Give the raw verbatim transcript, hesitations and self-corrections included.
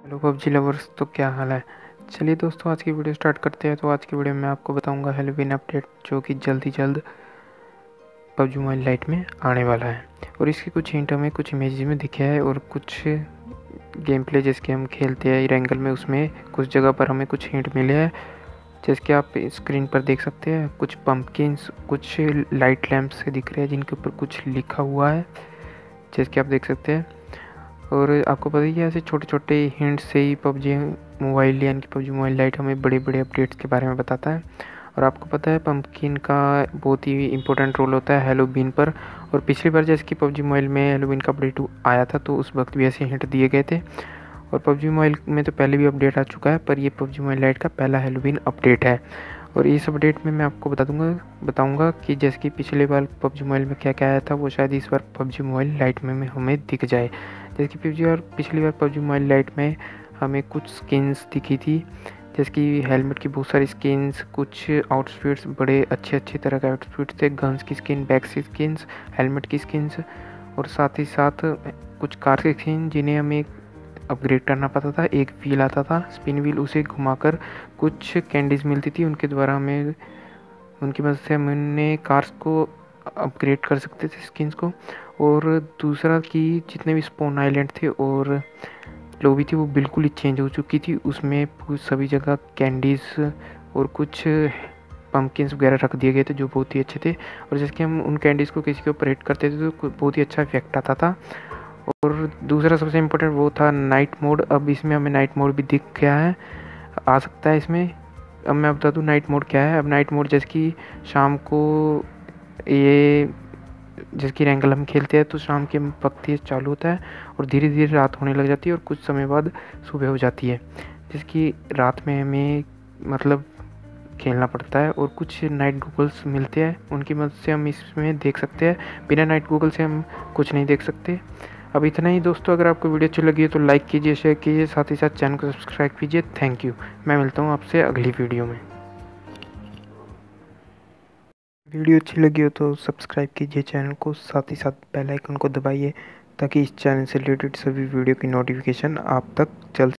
Hello PUBG lovers, तो क्या हाल है। चलिए दोस्तों, आज की वीडियो स्टार्ट करते हैं। तो आज की वीडियो में मैं आपको बताऊंगा हेलोवीन अपडेट, जो कि जल्द ही जल्द पबजी मोबाइल लाइट में आने वाला है। और इसकी कुछ हिंट हमें कुछ इमेजेस में दिखे है, और कुछ गेम प्ले जैसे हम खेलते हैं रैंगल में, उसमें कुछ जगह पर हमें कुछ हिंट मिले हैं। जैसे कि आप स्क्रीन पर देख सकते हैं, कुछ पम्पकिन्स कुछ लाइट लैंप से दिख रहे हैं जिनके ऊपर कुछ लिखा हुआ है, जैसे कि आप देख सकते हैं। और आपको पता ही है, ऐसे छोटे छोटे हिंट से ही पबजी मोबाइल यानी कि पबजी मोबाइल लाइट हमें बड़े बड़े अपडेट्स के बारे में बताता है। और आपको पता है, पंपकिन का बहुत ही इंपॉर्टेंट रोल होता है हेलोवीन पर। और पिछली बार जैसे कि पबजी मोबाइल में हेलोवीन का अपडेट आया था, तो उस वक्त भी ऐसे हिंट दिए गए थे। और पबजी मोबाइल में तो पहले भी अपडेट आ चुका है, पर ये पबजी मोबाइल लाइट का पहला हेलोवीन अपडेट है। और इस अपडेट में मैं आपको बता दूंगा बताऊंगा कि जैसे कि पिछले बार पबजी मोबाइल में क्या क्या आया था, वो शायद इस बार पबजी मोबाइल लाइट में, में हमें दिख जाए। जैसे कि पिछली बार पिछली बार पबजी मोबाइल लाइट में हमें कुछ स्किन्स दिखी थी, जैसे कि हेलमेट की बहुत सारी स्किन्स, कुछ आउटफिट्स, बड़े अच्छे अच्छे तरह के आउटफिट्स थे, गन्स की स्किन, बैग्स की स्किन्स, हेलमेट की स्किन्स, और साथ ही साथ कुछ कार की स्किन जिन्हें हमें अपग्रेड करना पड़ता था। एक व्हील आता था स्पिन व्हील, उसे घुमाकर कुछ कैंडीज मिलती थी, उनके द्वारा हमें उनकी मदद से हम उन्हें कार्स को अपग्रेड कर सकते थे, स्किन्स को। और दूसरा कि जितने भी स्पॉन आइलैंड थे और लॉबी थी, वो बिल्कुल ही चेंज हो चुकी थी। उसमें सभी जगह कैंडीज़ और कुछ पम्पकिन्स वगैरह रख दिए गए थे, जो बहुत ही अच्छे थे। और जैसे कि हम उन कैंडीज़ को किसी के ऊपर हिट करते थे तो बहुत ही अच्छा इफेक्ट आता था। और दूसरा सबसे इम्पोर्टेंट वो था नाइट मोड। अब इसमें हमें नाइट मोड भी दिख गया है, आ सकता है इसमें। अब मैं बता दूँ नाइट मोड क्या है। अब नाइट मोड जैसे कि शाम को ये जैसे कि रैंगल हम खेलते हैं, तो शाम के वक्त ये चालू होता है और धीरे धीरे रात होने लग जाती है, और कुछ समय बाद सुबह हो जाती है। जैसे कि रात में हमें मतलब खेलना पड़ता है, और कुछ नाइट गूगल्स मिलते हैं, उनकी मदद से हम इसमें देख सकते हैं। बिना नाइट गूगल से हम कुछ नहीं देख सकते। अब इतना ही दोस्तों, अगर आपको वीडियो अच्छी लगी है तो लाइक कीजिए, शेयर कीजिए, साथ ही साथ चैनल को सब्सक्राइब कीजिए। Thank you. मैं मिलता हूँ आपसे अगली वीडियो में। वीडियो अच्छी लगी हो तो सब्सक्राइब कीजिए चैनल को, साथ ही साथ बेल आइकन को दबाइए, ताकि इस चैनल से रिलेटेड सभी वीडियो की नोटिफिकेशन आप तक जल्द